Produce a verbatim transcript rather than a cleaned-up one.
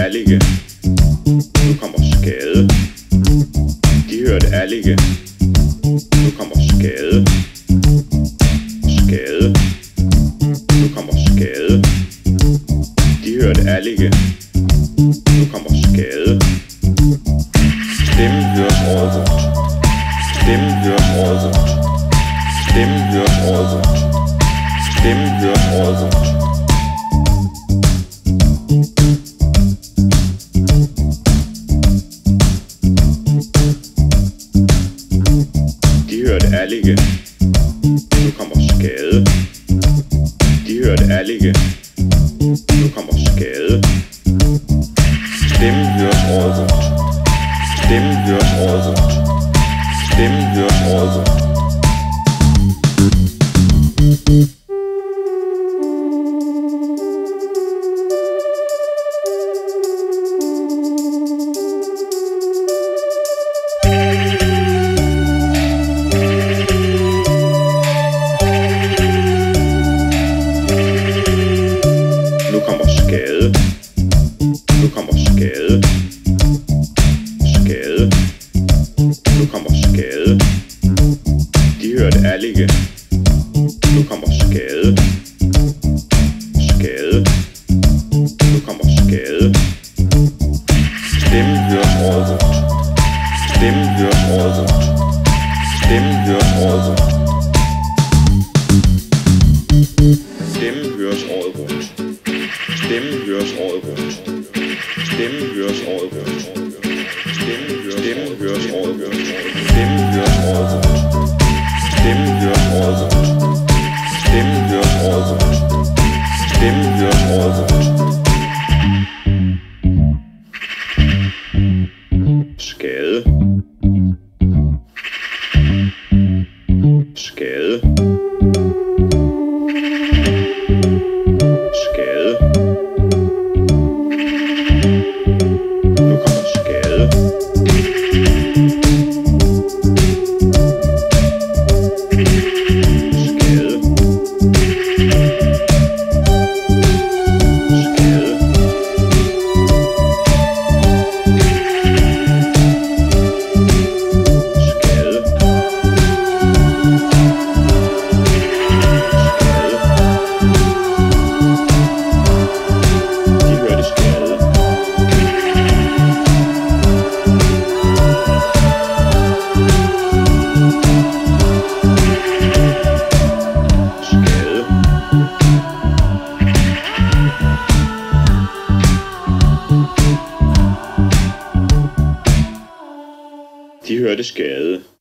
Allige. Nu kommer skade. De hørte Allige. Nu kommer skade. Skade. Nu kommer skade. De hørte Allige. Nu kommer skade. Stemmen høres året rundt. Stemmen høres året rundt. Stemmen høres året rundt. Stemmen høres året rundt. De hørte Allige. Nu kommer skade. De hørte Allige. Nu kommer skade. Stemmen høres året rundt. Stemmen høres året rundt. Stemmen høres året rundt. Nu kommer skade. Nu kommer skade. Skade. Nu kommer skade. De hørte Allige. Nu kommer skade. Skade. Nu kommer skade. Stemmen høres året rundt. Stemmen høres året rundt. Stemmen høres året rundt. Stemmen høres året rundt. Stemmen høres året rundt. Stemmen høres året rundt. Stemmen høres Stemmen høres året rundt. Stemmen høres året rundt. Stemmen høres året rundt. Stemmen høres året rundt. Stemmen høres året rundt. Skade. Skade. Skade. Nu kommer skade. Skade. Skade. Skade. De hørte skade. Skade. De hørte skade.